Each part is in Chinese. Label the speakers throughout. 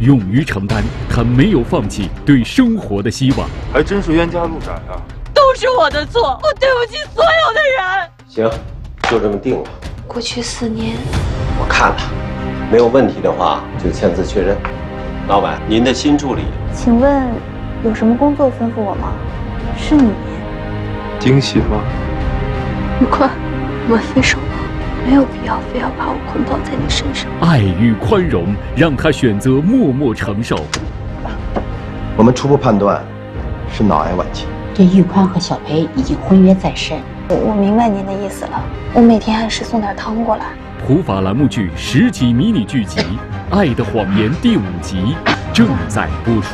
Speaker 1: 勇于承担，他没有放弃对生活的希望。
Speaker 2: 还真是冤家路窄啊！
Speaker 3: 都是我的错，我对不起所有的人。
Speaker 4: 行，就这么定了。
Speaker 5: 过去4年，
Speaker 4: 我看了，没有问题的话就签字确认。老板，您的新助理，
Speaker 5: 请问有什么工作吩咐我吗？是你。
Speaker 2: 惊喜吗？
Speaker 5: 宇宽，我们分手吧，没有必要非要把我捆绑在你身上。
Speaker 1: 爱与宽容让他选择默默承受。
Speaker 6: 我们初步判断是脑癌晚期。
Speaker 7: 对玉宽和小裴已经婚约在身。
Speaker 5: 我明白您的意思了，我每天按时送点汤过来。
Speaker 1: 普法栏目剧10集迷你剧集《爱的谎言》第5集正在播出。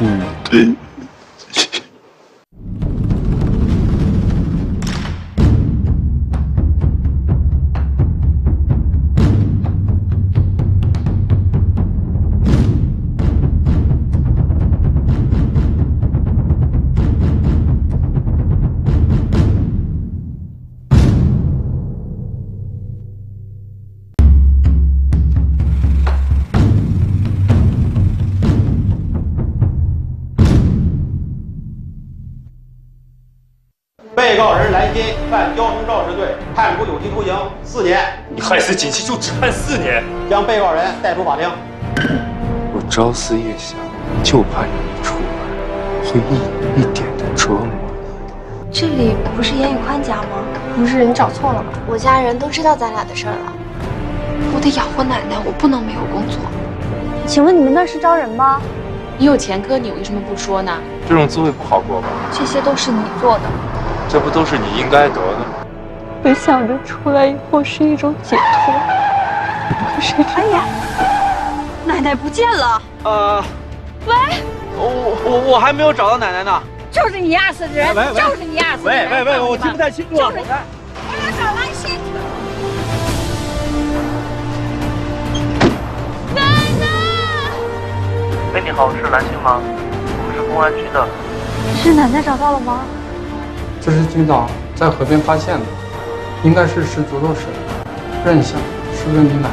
Speaker 8: 被告人蓝鑫犯交通肇事罪，判处有期徒刑4年。
Speaker 2: 你害死锦溪就只判4年，
Speaker 8: 将被告人带出法庭。
Speaker 2: 我朝思夜想，就怕你一出来，会一点的折磨你。
Speaker 5: 这里不是严宇宽家吗？不是你找错了吧？我家人都知道咱俩的事儿了。我得养活奶奶，我不能没有工作。请问你们那是招人吗？
Speaker 3: 你有前科，你为什么不说呢？
Speaker 2: 这种滋味不好过吧？
Speaker 5: 这些都是你做的。
Speaker 2: 这不都是你应该得的？
Speaker 5: 本想着出来以后是一种解脱，可谁知道？哎呀，奶奶不见了！
Speaker 9: 喂，我还没有找到奶奶呢。
Speaker 3: 就是你压死的人，就是你压死的人。
Speaker 9: 喂，我听不太清楚。
Speaker 3: 就是你，我要找蓝鑫。奶奶！
Speaker 10: 喂，你好，是蓝鑫吗？我是公安局的。
Speaker 5: 是奶奶找到了吗？
Speaker 11: 这是今早在河边发现的，应该是失足落水，认相是问你奶奶。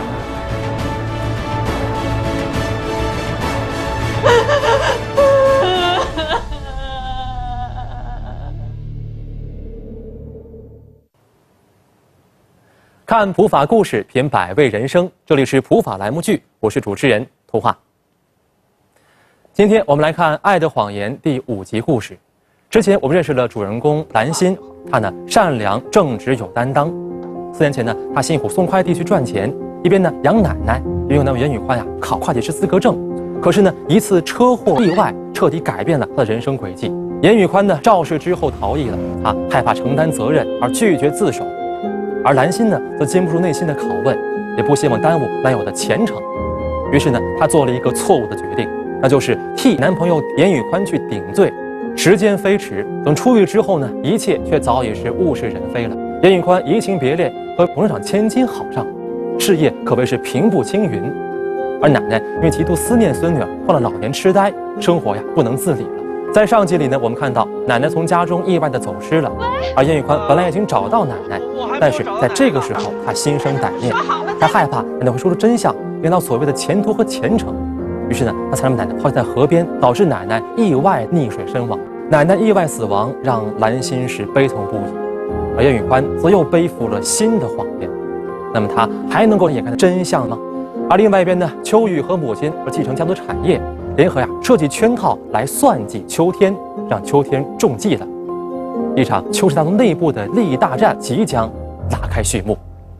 Speaker 12: 看普法故事，品百味人生。这里是普法栏目剧，我是主持人童话。今天我们来看《爱的谎言》第5集故事。之前我们认识了主人公蓝鑫，他呢善良正直有担当。4年前呢，他辛苦送快递去赚钱，一边呢养奶奶，一边呢严宇宽考会计师资格证。可是呢，一次车祸意外彻底改变了他的人生轨迹。严宇宽呢肇事之后逃逸了，他害怕承担责任而拒绝自首。而蓝鑫呢，则禁不住内心的拷问，也不希望耽误男友的前程。于是呢，她做了一个错误的决定，那就是替男朋友严宇宽去顶罪。时间飞驰，等出狱之后呢，一切却早已是物是人非了。严宇宽移情别恋，和董事长千金好上，事业可谓是平步青云。而奶奶因为极度思念孙女儿，患了老年痴呆，生活不能自理了。在上集里呢，我们看到奶奶从家中意外的走失了，而严宇宽本来已经找到奶奶，但是在这个时候他心生歹念，他害怕奶奶会说出真相，影响到所谓的前途和前程。于是呢，他才把奶奶抛弃在河边，导致奶奶意外溺水身亡。奶奶意外死亡让蓝鑫是悲痛不已，而严宇宽则又背负了新的谎言。那么他还能够掩盖真相吗？而另外一边呢，秋雨和母亲继承家族产业，联合设计圈套来算计秋天，让秋天中计了。一场邱氏家族内部的利益大战即将拉开序幕。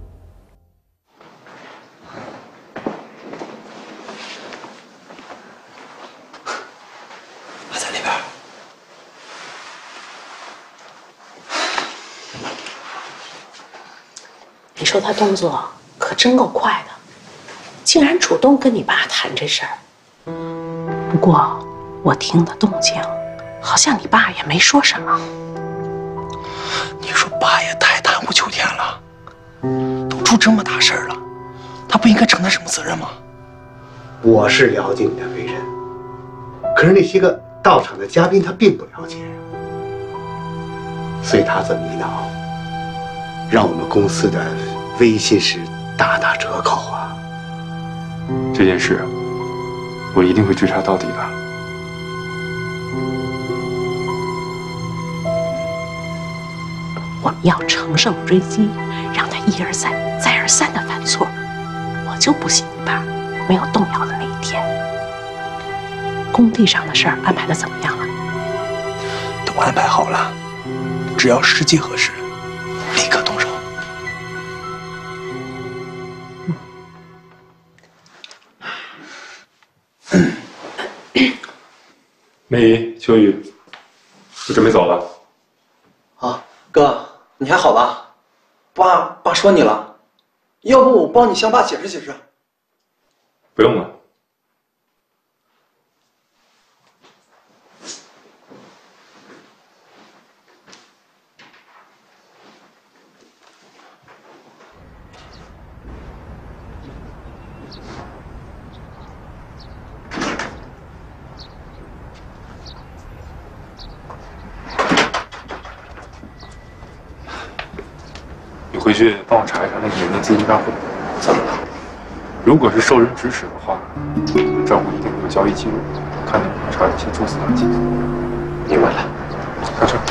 Speaker 13: 我在里边。
Speaker 7: 你说他动作可真够快的，竟然主动跟你爸谈这事儿。不过我听的动静，好像你爸也没说什么。
Speaker 13: 你说爸也太贪污秋天了，都出这么大事儿了，他不应该承担什么责任吗？
Speaker 14: 我是了解你的为人，可是那些个到场的嘉宾他并不了解，所以他这么一闹，让我们公司的微信是大打折扣啊。
Speaker 2: 这件事我一定会追查到底的。
Speaker 7: 我们要乘胜追击，让他一而再、再而三的犯错。我就不信你爸没有动摇的那一天。工地上的事儿安排的怎么样了？
Speaker 13: 都安排好了，只要时机合适，立刻动手。
Speaker 2: 梅姨、秋雨，我准备走了。
Speaker 15: 啊，哥，你还好吧？爸说你了，要不我帮你向爸解释解释？
Speaker 2: 不用了。你回去帮我查一查那个人的资金账户。
Speaker 15: 怎么了？
Speaker 2: 如果是受人指使的话，账户一定会有交易记录，看能不能查一些蛛丝马迹。
Speaker 15: 明白了，
Speaker 2: 上车。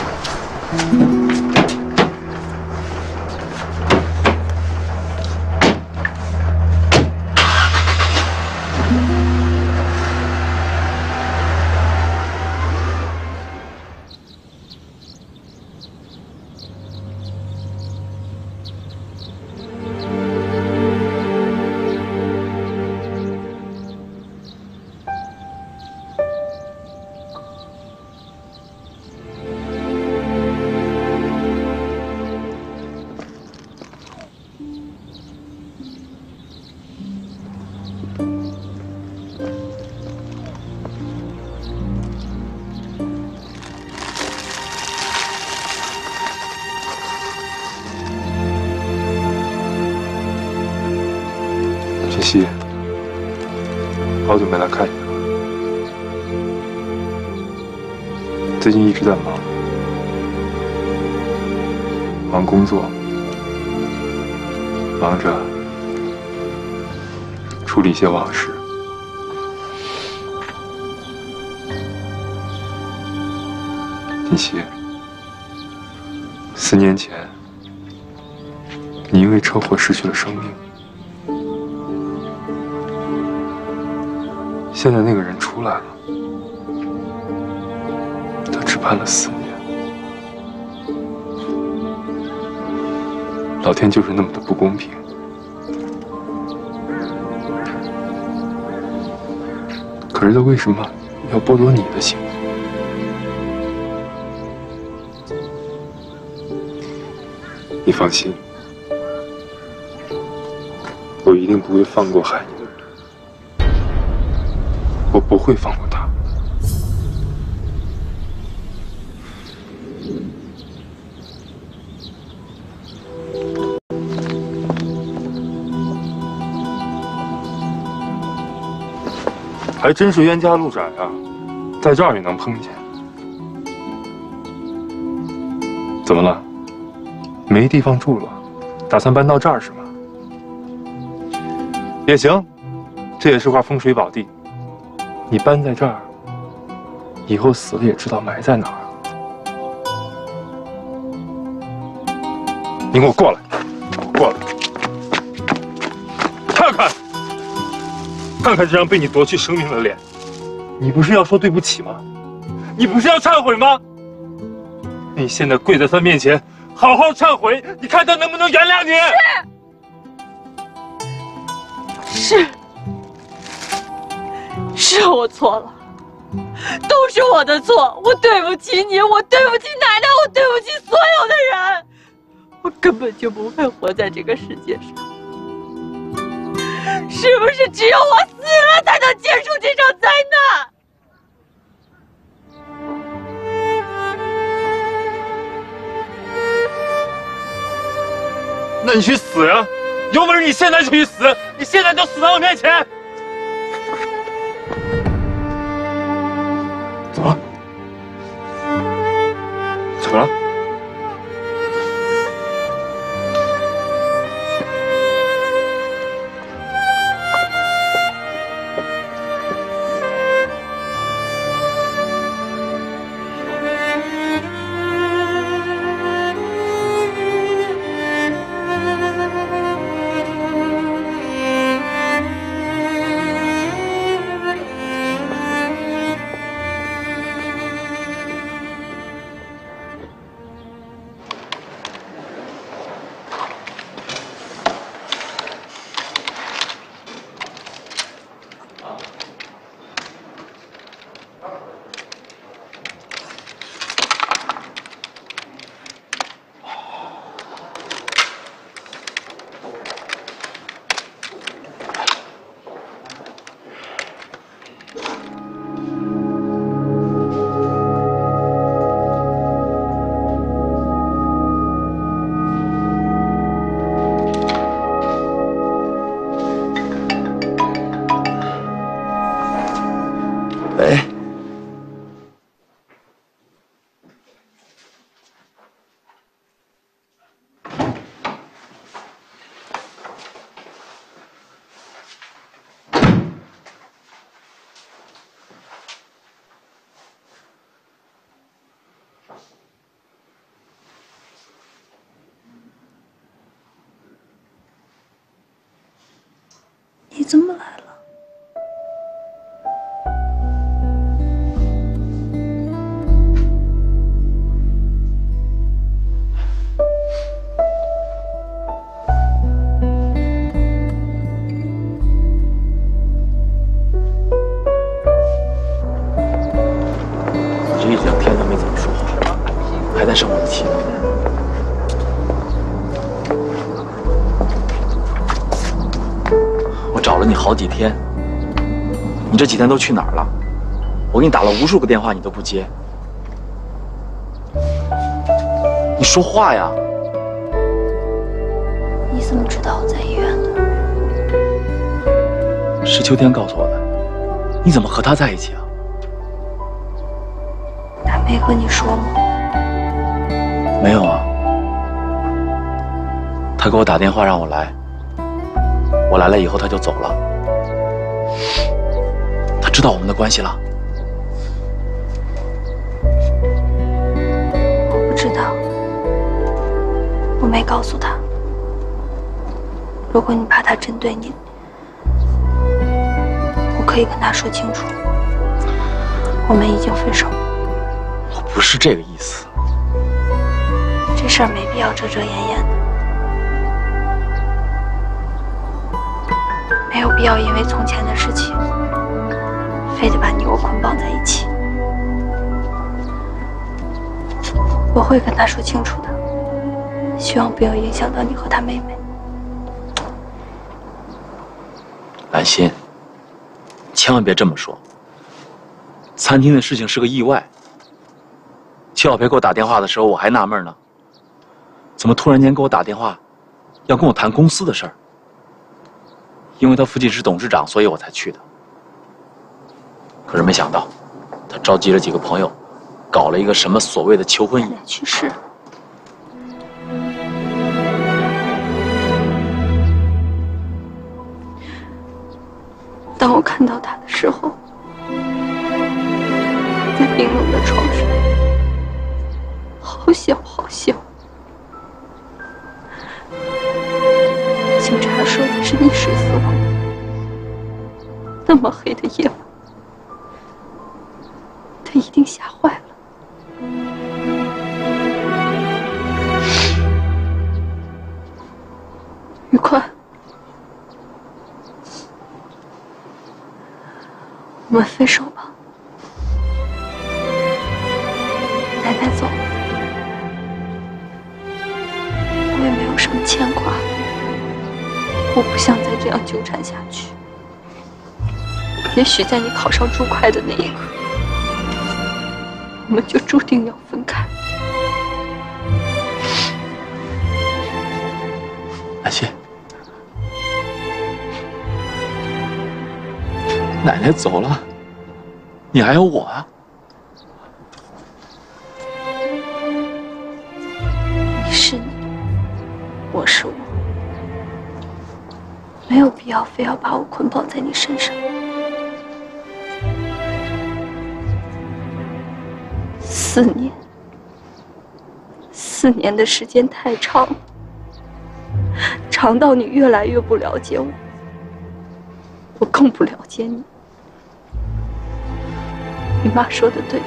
Speaker 2: 晨曦，好久没来看你了。最近一直在忙工作，忙着处理一些往事。晨曦，4年前，你因为车祸失去了生命。现在那个人出来了，他只判了4年。老天就是那么的不公平。可是他为什么要剥夺你的幸福？你放心，我一定不会放过害你的人。我不会放过他。还真是冤家路窄啊，在这儿也能碰见。怎么了？没地方住了，打算搬到这儿是吗？也行，这也是块风水宝地。你搬在这儿，以后死了也知道埋在哪儿。你给我过来，过来，看看这张被你夺去生命的脸，你不是要说对不起吗？你不是要忏悔吗？你现在跪在他面前，好好忏悔，你看他能不能原谅你？
Speaker 3: 是我错了，都是我的错，我对不起你，我对不起奶奶，我对不起所有的人，我根本就不配活在这个世界上。是不是只有我死了才能结束这场灾难？
Speaker 2: 那你去死呀！有本事你现在就去死！你现在就死在我面前！怎么了？怎么了？
Speaker 15: 喂。
Speaker 5: 你怎么来了？
Speaker 15: 这一整天都没怎么说话，还在生我的气。我找了你好几天，你这几天都去哪儿了？我给你打了无数个电话，你都不接。你说话呀！
Speaker 5: 你怎么知道我在医院的？
Speaker 15: 是秋天告诉我的。你怎么和他在一起啊？
Speaker 5: 他没和你说吗？
Speaker 15: 没有啊。他给我打电话让我来，我来了以后他就走了。他知道我们的关系了？
Speaker 5: 我不知道，我没告诉他。如果你怕他针对你，我可以跟他说清楚，我们已经分手了。
Speaker 15: 我不是这个意思。
Speaker 5: 这事儿没必要遮遮掩掩的，没有必要因为从前的事情，非得把你我捆绑在一起。我会跟他说清楚的，希望不要影响到你和他妹妹。
Speaker 15: 兰心，千万别这么说。餐厅的事情是个意外。戚小培给我打电话的时候，我还纳闷呢，怎么突然间给我打电话，要跟我谈公司的事儿？因为他父亲是董事长，所以我才去的。可是没想到，他召集了几个朋友，搞了一个什么所谓的求婚宴。
Speaker 5: 去世了。当我看到他的时候，在冰冷的床上，好小好小。警察说的是溺水死亡。那么黑的夜晚，他一定吓坏了。宇宽，我们分手吧。奶奶走了，我也没有什么牵挂，我不想再这样纠缠下去。也许在你考上注会的那一刻，我们就注定要分开。
Speaker 15: 兰心，奶奶走了，你还有我啊。
Speaker 5: 你是你，我是我，没有必要非要把我捆绑在你身上。4年的时间太长了，长到你越来越不了解我，我更不了解你。你妈说的对，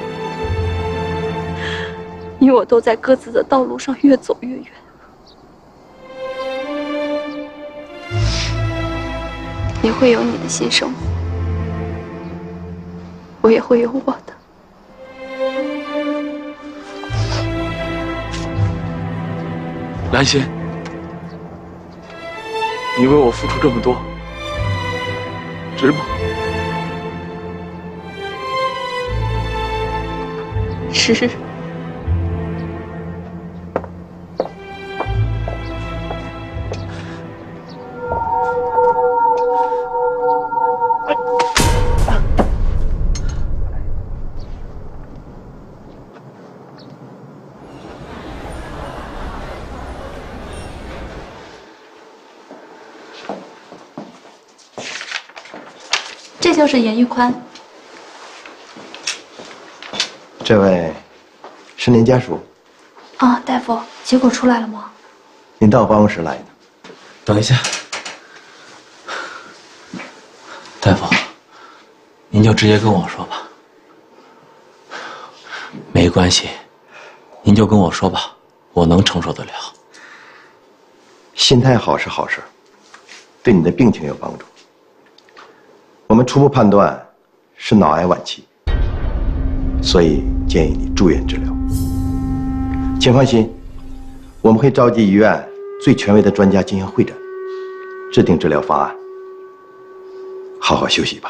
Speaker 5: 你我都在各自的道路上越走越远。你会有你的新生活，我也会有我的。
Speaker 15: 兰心，你为我付出这么多，值吗？
Speaker 5: 值。 这就是严玉宽。
Speaker 6: 这位是您家属？
Speaker 5: 啊，大夫，结果出来了吗？
Speaker 6: 您到我办公室来的。
Speaker 15: 等一下，大夫，您就直接跟我说吧。没关系，您就跟我说吧，我能承受得了。
Speaker 6: 心态好是好事，对你的病情有帮助。我们初步判断是脑癌晚期，所以建议你住院治疗。请放心，我们会召集医院最权威的专家进行会诊，制定治疗方案。好好休息吧。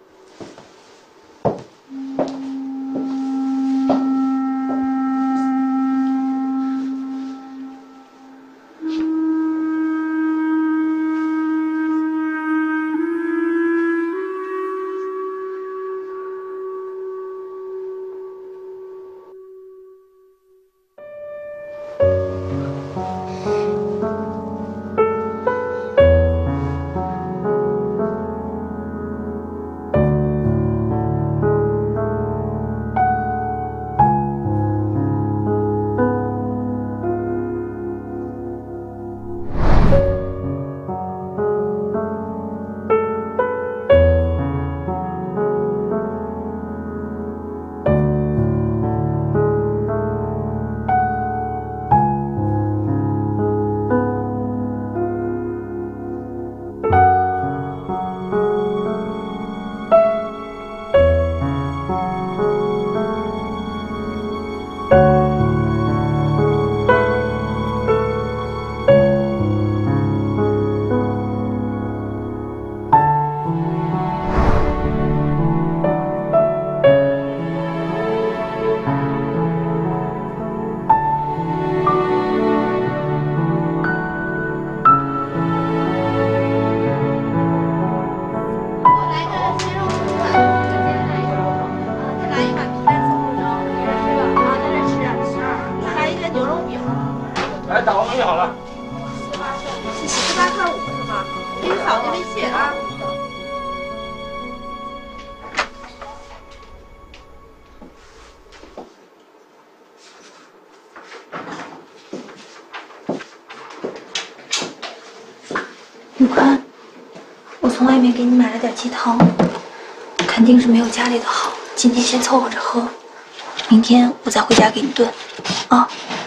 Speaker 5: 玉宽，我从外面给你买了点鸡汤，肯定是没有家里的好。今天先凑合着喝，明天我再回家给你炖，啊。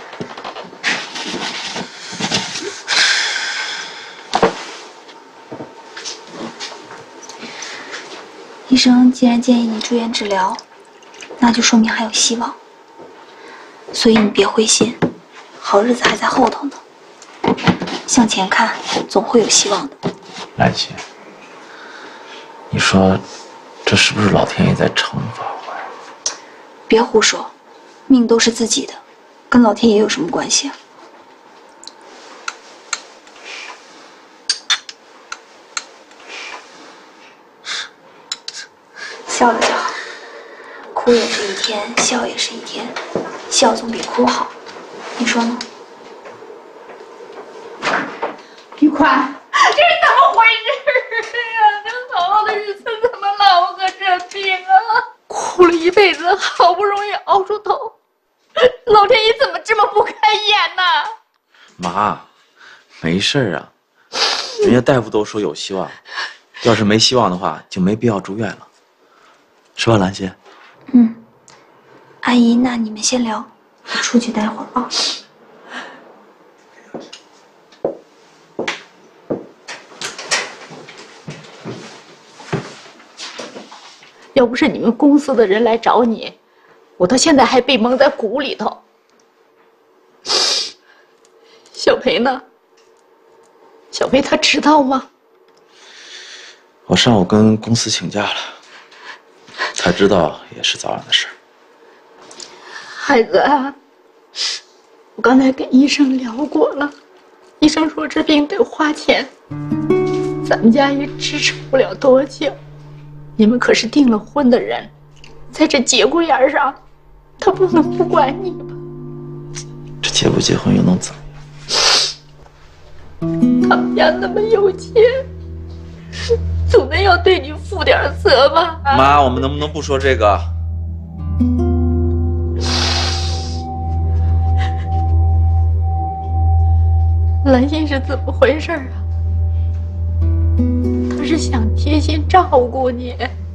Speaker 5: 医生既然建议你住院治疗，那就说明还有希望。所以你别灰心，好日子还在后头呢。向前看，总会有希望的。
Speaker 15: 兰心，你说这是不是老天爷在惩罚我呀？
Speaker 5: 别胡说，命都是自己的，跟老天爷有什么关系啊？笑了就好，哭也是一天，笑也是一天，笑总比哭好，你说呢？
Speaker 3: 玉宽，这是怎么回事呀？这好好的日子怎么老个这病啊？苦了一辈子，好不容易熬出头，老天爷怎么这么不开眼呢？
Speaker 15: 妈，没事啊，人家大夫都说有希望，要是没希望的话，就没必要住院了，是吧，兰心？
Speaker 5: 嗯，阿姨，那你们先聊，我出去待会儿啊。
Speaker 3: 要不是你们公司的人来找你，我到现在还被蒙在鼓里头。小裴呢？小裴他知道吗？
Speaker 15: 我上午跟公司请假了，他知道也是早晚的事。
Speaker 3: 孩子啊，我刚才跟医生聊过了，医生说这病得花钱，咱们家也支撑不了多久。你们可是订了婚的人，在这节骨眼上，他不能不管你吧？
Speaker 15: 这结不结婚又能怎么样？
Speaker 3: 他们家那么有钱， 总得要对你负点责吧？
Speaker 15: 妈，我们能不能不说这个？
Speaker 3: 兰心是怎么回事啊？他是想贴心照顾你。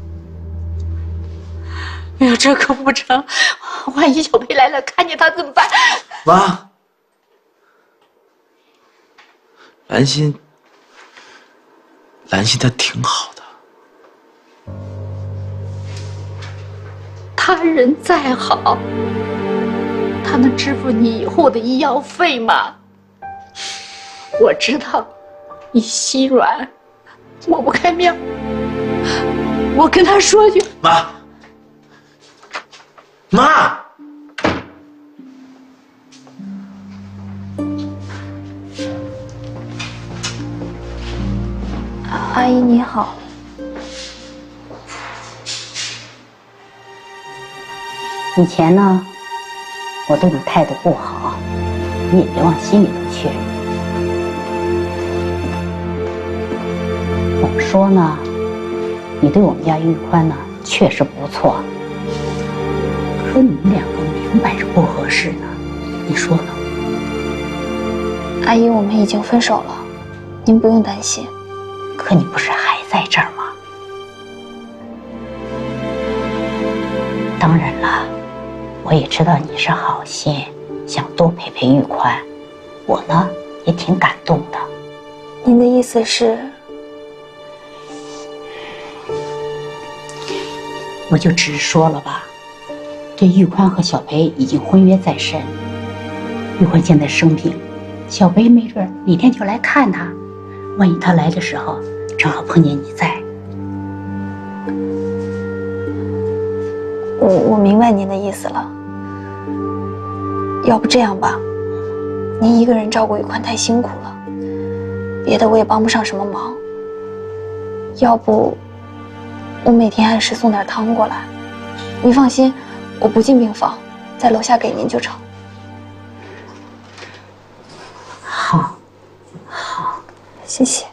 Speaker 3: 哎呀，这可不成！万一小裴来了，看见他怎么办？
Speaker 15: 妈，兰心她挺好的。
Speaker 3: 他人再好，他能支付你以后的医药费吗？我知道你心软，抹不开面。我跟他说句。
Speaker 15: 妈，
Speaker 5: 阿姨你好。
Speaker 16: 以前呢，我对你态度不好，你也别往心里头去。怎么说呢？你对我们家玉宽呢，确实不错。可你们两个明摆着不合适呢，你说呢？
Speaker 5: 阿姨，我们已经分手了，您不用担心。
Speaker 16: 可你不是还在这儿吗？当然了，我也知道你是好心，想多陪陪玉宽，我呢也挺感动的。
Speaker 5: 您的意思是？
Speaker 16: 我就直说了吧，这玉宽和小裴已经婚约在身。玉宽现在生病，小裴没准哪天就来看他，万一他来的时候正好碰见你在。
Speaker 5: 我明白您的意思了。要不这样吧，您一个人照顾玉宽太辛苦了，别的我也帮不上什么忙。要不我每天按时送点汤过来，您放心，我不进病房，在楼下给您就成。
Speaker 16: 好，好，
Speaker 5: 谢谢。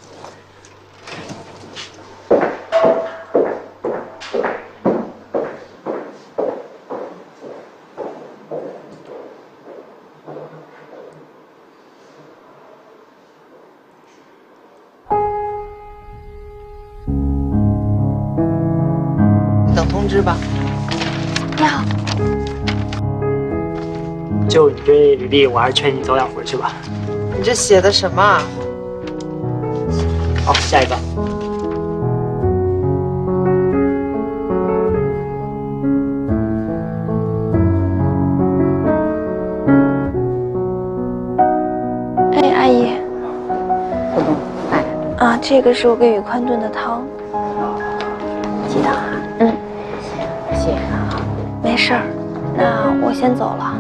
Speaker 17: 等通知吧。
Speaker 5: 你好。
Speaker 17: 就你这履历，我还是劝你早点回去吧。
Speaker 18: 你这写的什么？
Speaker 17: 好，下一个。
Speaker 5: 哎，阿姨。啊，这个是我给宇宽炖的汤。
Speaker 16: 记得啊。
Speaker 5: 嗯。
Speaker 16: 谢谢啊。
Speaker 5: 没事儿，那我先走了。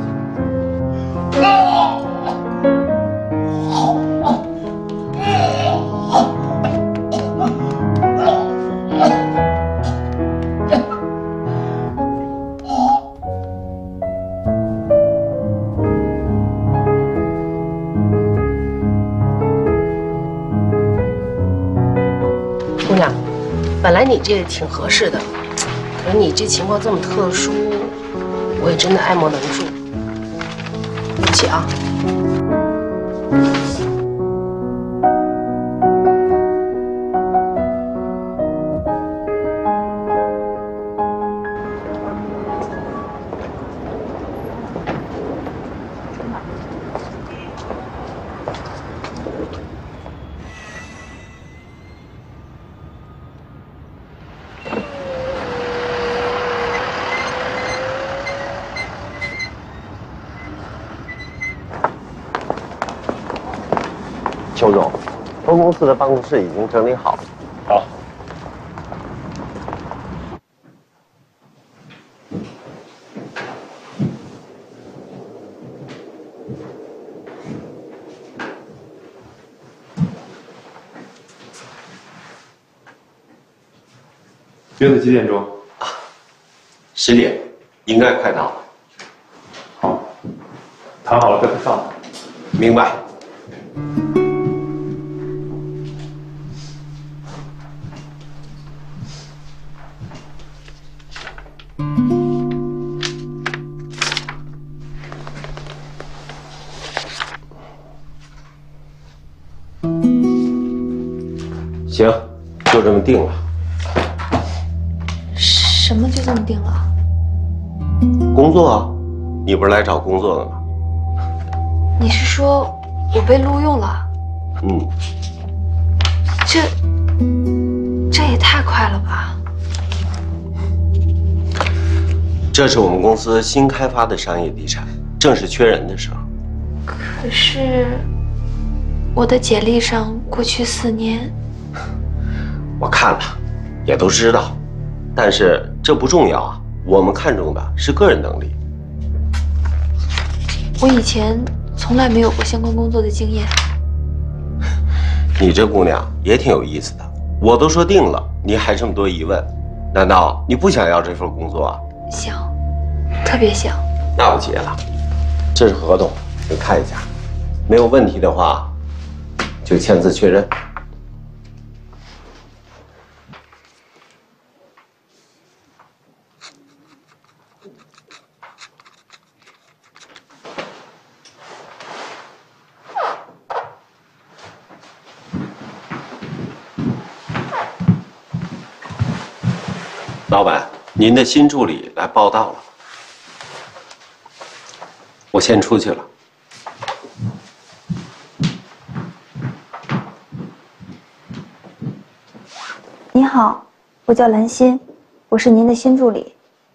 Speaker 7: 姑娘，本来你这挺合适的，可是你这情况这么特殊，我也真的爱莫能助。对不起啊。
Speaker 4: 邱总，分公司的办公室已经整理好了。
Speaker 2: 好。约的几点钟
Speaker 4: ？10点，应该快到了。
Speaker 2: 好，谈好了再去上。
Speaker 4: 明白。 行，就这么定了。
Speaker 5: 什么就这么定了？
Speaker 4: 工作啊，你不是来找工作的吗？
Speaker 5: 你是说我被录用了？
Speaker 4: 嗯。
Speaker 5: 这也太快了吧！
Speaker 4: 这是我们公司新开发的商业地产，正是缺人的时候。
Speaker 5: 可是我的简历上过去4年，
Speaker 4: 我看了，也都知道，但是这不重要啊。我们看重的是个人能力。
Speaker 5: 我以前从来没有过相关工作的经验。
Speaker 4: 你这姑娘也挺有意思的，我都说定了，你还这么多疑问，难道你不想要这份工作啊？
Speaker 5: 想，特别想。
Speaker 4: 那我结了，这是合同，你看一下，没有问题的话，就签字确认。老板，您的新助理来报到了，我先出去了。
Speaker 5: 你好，我叫兰心，我是您的新助理。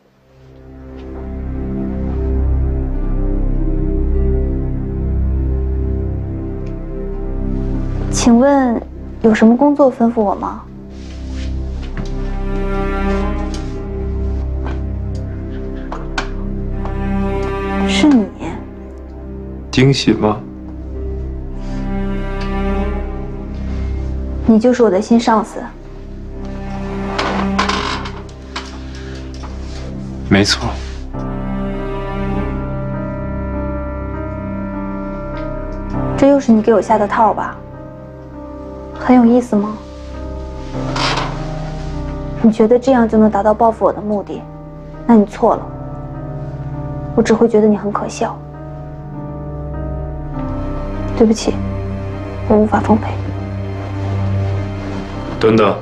Speaker 5: 请问有什么工作吩咐我吗？是你。
Speaker 2: 惊喜吗？
Speaker 5: 你就是我的新上司。
Speaker 2: 没错。
Speaker 5: 这又是你给我下的套吧？很有意思吗？你觉得这样就能达到报复我的目的？那你错了。我只会觉得你很可笑。对不起，我无法奉陪。
Speaker 2: 等等，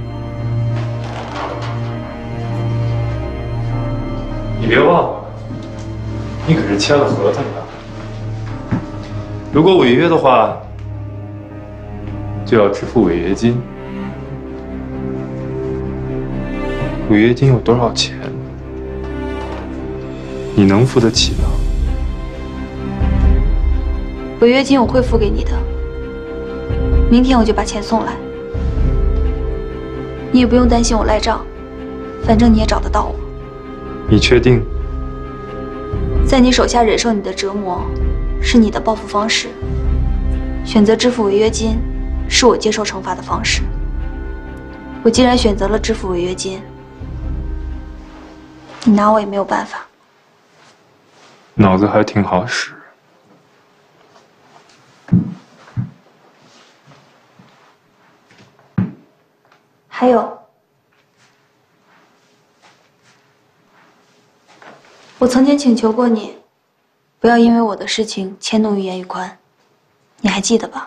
Speaker 2: 你别忘了，你可是签了合同的。如果违约的话，就要支付违约金。违约金有多少钱？你能付得起吗？
Speaker 5: 违约金我会付给你的，明天我就把钱送来。你也不用担心我赖账，反正你也找得到我。
Speaker 2: 你确定？
Speaker 5: 在你手下忍受你的折磨，是你的报复方式；选择支付违约金，是我接受惩罚的方式。我既然选择了支付违约金，你拿我也没有办法。
Speaker 2: 脑子还挺好使。
Speaker 5: 还有，我曾经请求过你，不要因为我的事情迁怒于严宇宽，你还记得吧？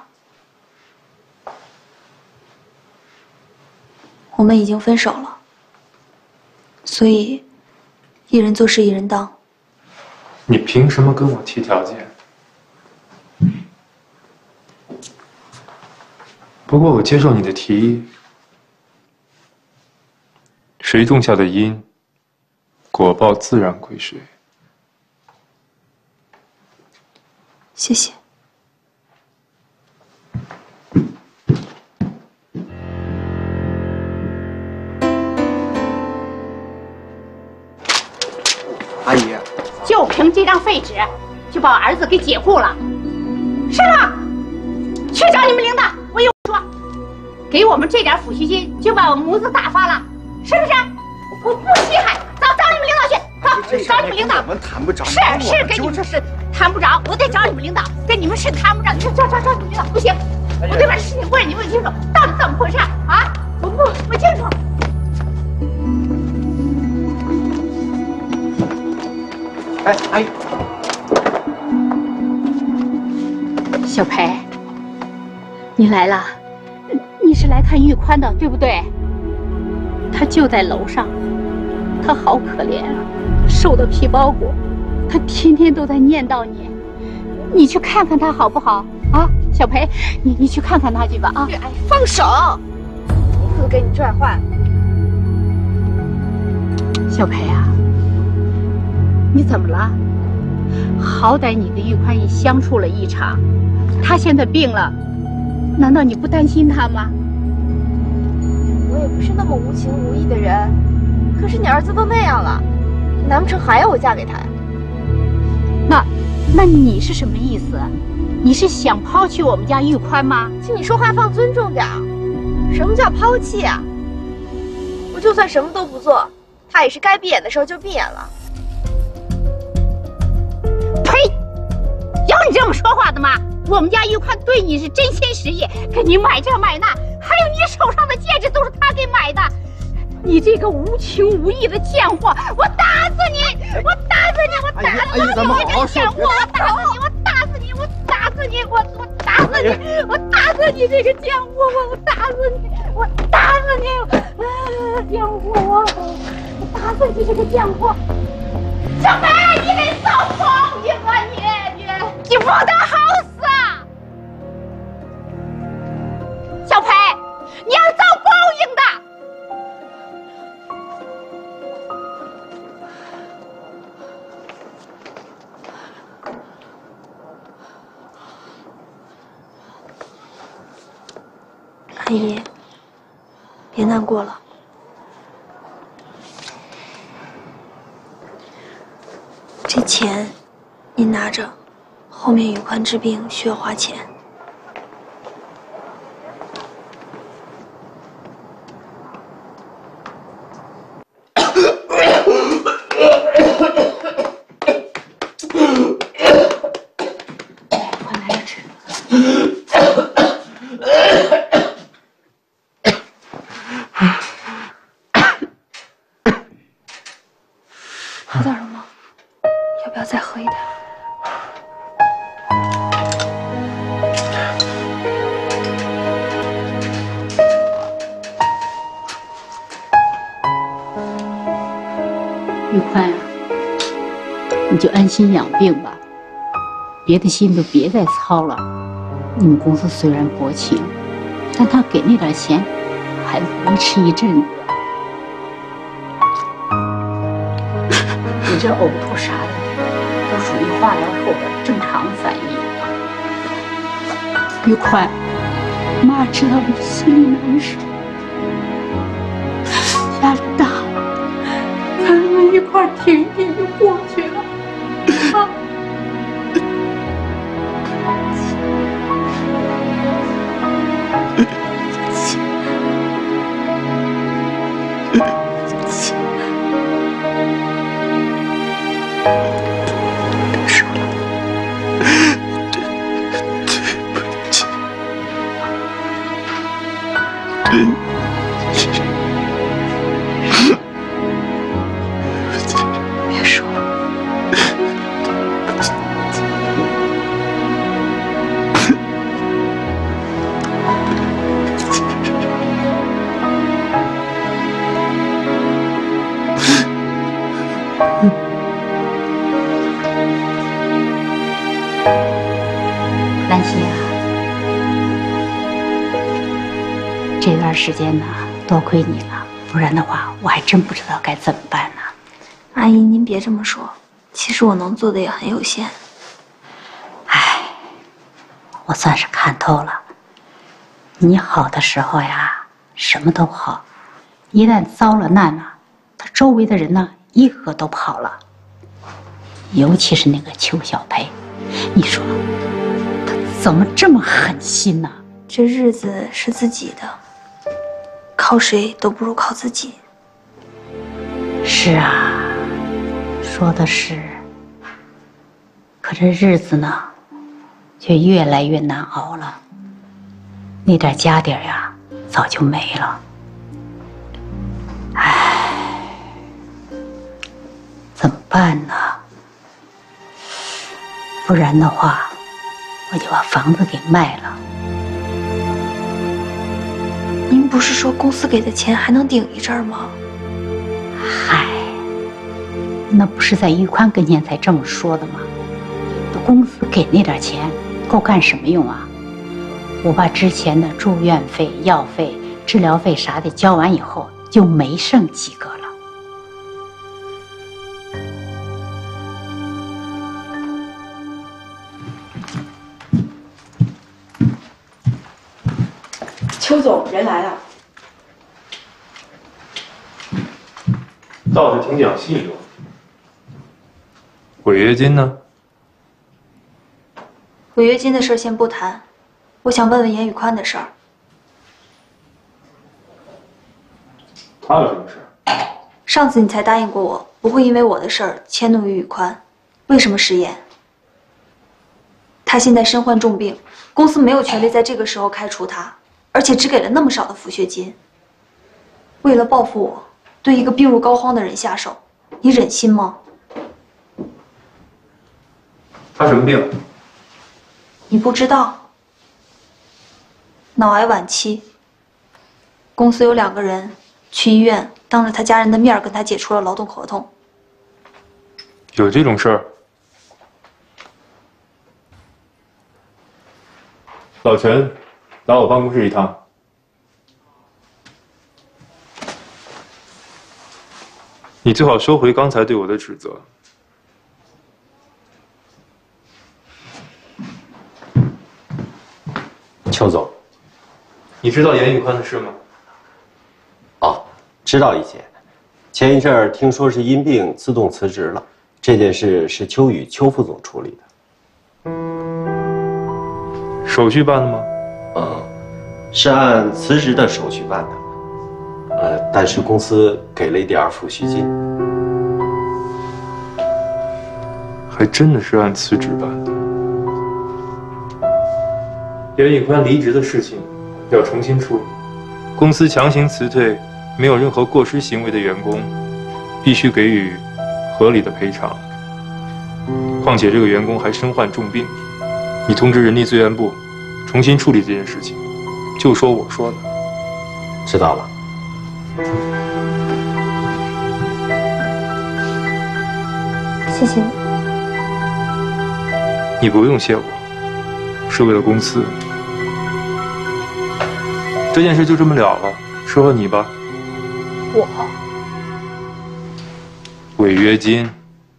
Speaker 5: 我们已经分手了，所以一人做事一人当。
Speaker 2: 你凭什么跟我提条件？不过我接受你的提议。谁种下的因，果报自然归谁。
Speaker 5: 谢谢。
Speaker 14: 阿姨，
Speaker 16: 就凭这张废纸，就把我儿子给解雇了，是吧？去找你们领导，我有说，给我们这点抚恤金，就把我母子打发了。是不是？我不稀罕，找你们领导去，快找你们领导。
Speaker 14: 我们谈不着。
Speaker 16: 是跟你们说是谈不着，我得找你们领导，跟你们是谈不着。你说找你们领导不行，我得把事情问你问清楚，到底怎么回事啊？我不清楚。
Speaker 14: 哎，阿姨，
Speaker 16: 小培，你来了，你是来看玉宽的，对不对？他就在楼上，他好可怜啊，瘦的皮包骨，他天天都在念叨你，你去看看他好不好？啊，小培，你去看看他去吧啊！
Speaker 19: 哎，放手！一副给你拽坏。
Speaker 16: 小培啊，你怎么了？好歹你跟玉宽也相处了一场，他现在病了，难道你不担心他吗？
Speaker 19: 我也不是那么无情无义的人，可是你儿子都那样了，难不成还要我嫁给他呀？
Speaker 16: 那你是什么意思？你是想抛弃我们家玉宽吗？
Speaker 19: 请你说话放尊重点儿。什么叫抛弃啊？我就算什么都不做，他也是该闭眼的时候就闭眼了。
Speaker 16: 呸！有你这么说话的吗？我们家玉宽对你是真心实意，给你买这买那，还有你手上的戒指都是他给买的。你这个无情无义的贱货，我打死你！我打死你！我打死你！你这个贱货！我打死你！我打死你！我打死你！我打死你！我打死你这个贱货！我打死你！我打死你！贱货！我打死你这个贱货！小白，你得遭报应啊！你不得好死啊！小培，你要遭报应的！
Speaker 5: 阿姨，别难过了。这钱你拿着，后面宇宽治病需要花钱。喝点了吗？要不要再喝一点？
Speaker 16: 玉宽啊，你就安心养病吧，别的心都别再操了。你们公司虽然薄情，但他给那点钱，还能维持一阵子。你这呕吐啥的，都属于化疗后的正常反应。玉宽，妈知道你心里难受，压力大，咱们一块挺一挺就过去了。啊
Speaker 5: 别说了。
Speaker 16: 兰心啊，这段时间呢，多亏你了，不然的话，我还真不知道该怎么办呢。
Speaker 5: 阿姨，您别这么说，其实我能做的也很有限。
Speaker 16: 我算是看透了，你好的时候呀，什么都好；一旦遭了难呢，他周围的人呢，一个都跑了。尤其是那个邱小培，你说他怎么这么狠心呢？
Speaker 5: 这日子是自己的，靠谁都不如靠自己。
Speaker 16: 是啊，说的是。可这日子呢，却越来越难熬了。那点家底儿呀，早就没了。唉，怎么办呢？ 不然的话，我就把房子给卖了。
Speaker 5: 您不是说公司给的钱还能顶一阵儿吗？
Speaker 16: 嗨，那不是在玉宽跟前才这么说的吗？公司给那点钱够干什么用啊？我把之前的住院费、药费、治疗费啥的交完以后，就没剩几个了。
Speaker 20: 邱总，人来了。
Speaker 2: 倒是挺讲信用。违约金呢？
Speaker 5: 违约金的事儿先不谈，我想问问严宇宽的事儿。
Speaker 2: 他有什么事？
Speaker 5: 上次你才答应过我，不会因为我的事儿迁怒于宇宽，为什么食言？他现在身患重病，公司没有权利在这个时候开除他，而且只给了那么少的抚恤金。为了报复我，对一个病入膏肓的人下手，你忍心吗？
Speaker 2: 他什么病？
Speaker 5: 你不知道？脑癌晚期。公司有2个人去医院，当着他家人的面跟他解除了劳动合同。
Speaker 2: 有这种事儿？老陈，来我办公室一趟。你最好收回刚才对我的指责。
Speaker 4: 邱总，
Speaker 2: 你知道严宇宽的事吗？
Speaker 4: 哦，知道一些。前一阵儿听说是因病自动辞职了，这件事是邱宇邱副总处理的。
Speaker 2: 手续办了吗？
Speaker 4: 是按辞职的手续办的。但是公司给了一点抚恤金。
Speaker 2: 还真的是按辞职办的。严宇宽离职的事情要重新处理，公司强行辞退没有任何过失行为的员工，必须给予合理的赔偿。况且这个员工还身患重病，你通知人力资源部重新处理这件事情，就说我说的。
Speaker 4: 知道了。
Speaker 5: 谢谢你。
Speaker 2: 你不用谢我，是为了公司。这件事就这么了了，说说你吧。
Speaker 5: 我
Speaker 2: 违约金。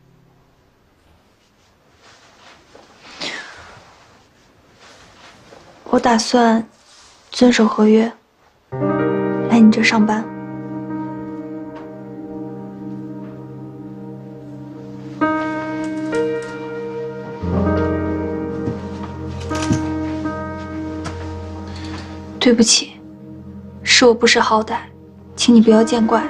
Speaker 5: 我打算遵守合约，来你这上班。对不起，是我不识好歹，请你不要见怪。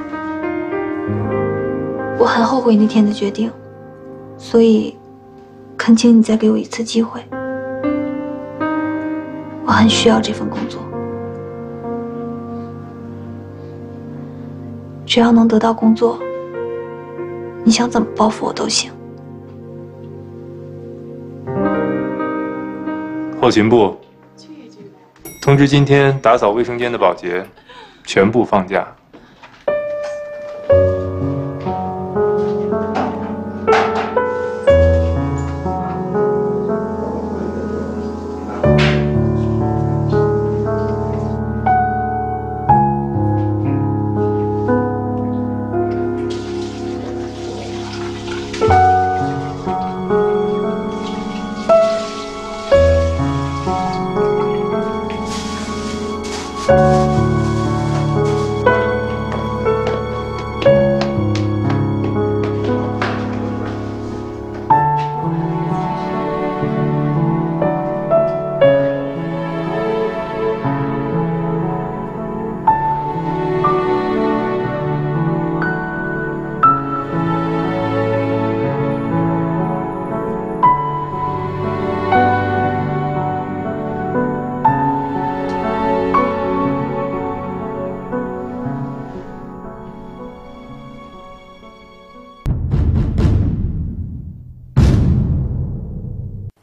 Speaker 5: 我很后悔那天的决定，所以恳请你再给我一次机会。我很需要这份工作，只要能得到工作，你想怎么报复我都行。
Speaker 2: 后勤部通知，今天打扫卫生间的保洁全部放假。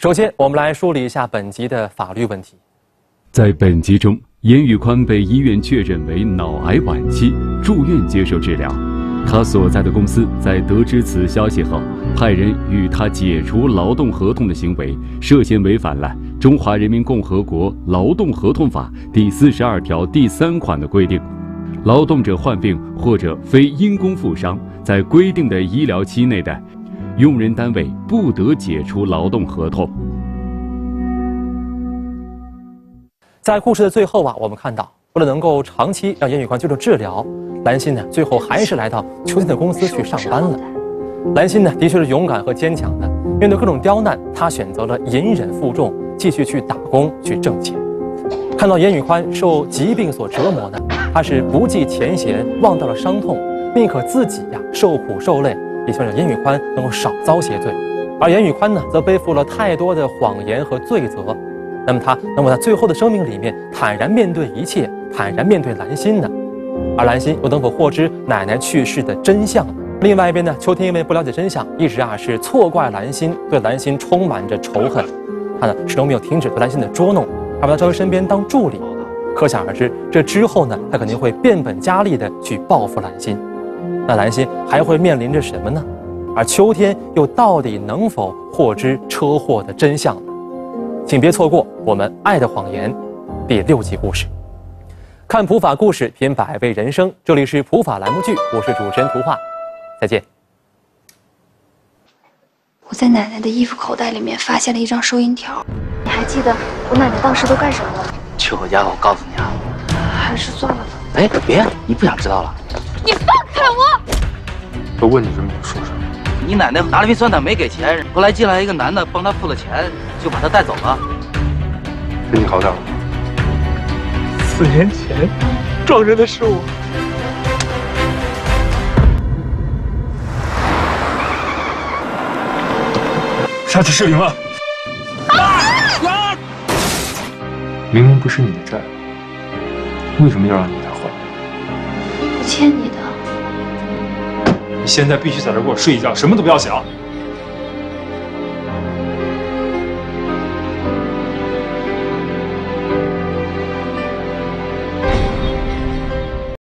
Speaker 12: 首先，我们来梳理一下本集的法律问题。
Speaker 1: 在本集中，严宇宽被医院确诊为脑癌晚期，住院接受治疗。他所在的公司在得知此消息后，派人与他解除劳动合同的行为，涉嫌违反了《中华人民共和国劳动合同法》第42条第3款的规定。劳动者患病或者非因公负伤，在规定的医疗期内的，用人单位不得解除劳动合同。
Speaker 12: 在故事的最后我们看到，为了能够长期让严宇宽接受治疗，兰心呢最后还是来到秋天的公司去上班了。兰心呢的确是勇敢和坚强的，面对各种刁难，她选择了隐忍负重，继续去打工去挣钱。看到严宇宽受疾病所折磨呢，他是不计前嫌，忘掉了伤痛，宁可自己受苦受累，也希望让严宇宽能够少遭些罪。而严宇宽呢，则背负了太多的谎言和罪责。那么他能否在最后的生命里面坦然面对一切，坦然面对兰心呢？而兰心又能否获知奶奶去世的真相呢？另外一边呢，秋天因为不了解真相，一直是错怪兰心，对兰心充满着仇恨。他呢始终没有停止对兰心的捉弄，还把他招回身边当助理。可想而知，这之后呢，他肯定会变本加厉的去报复兰心。那兰心还会面临着什么呢？而秋天又到底能否获知车祸的真相呢？请别错过我们《爱的谎言》第6集故事。看普法故事，品百味人生，这里是普法栏目剧，我是主持人图画，再见。
Speaker 5: 我在奶奶的衣服口袋里面发现了一张收银条，你还记得我奶奶当时都干什么了？
Speaker 15: 去我家，我告诉你啊。
Speaker 5: 还是算了吧。
Speaker 15: 哎，别，你不想知道了。
Speaker 19: 你放开我！
Speaker 2: 我问你什么你说什么。
Speaker 15: 你奶奶拿了瓶酸奶没给钱，后来进来一个男的帮她付了钱，就把她带走了。
Speaker 2: 给你好点吗
Speaker 13: ？4年前撞人的是我。
Speaker 2: 下起失灵了。明明不是你的债，为什么要让你来还？
Speaker 5: 我欠你的。
Speaker 2: 你现在必须在这给我睡一觉，什么都不要想。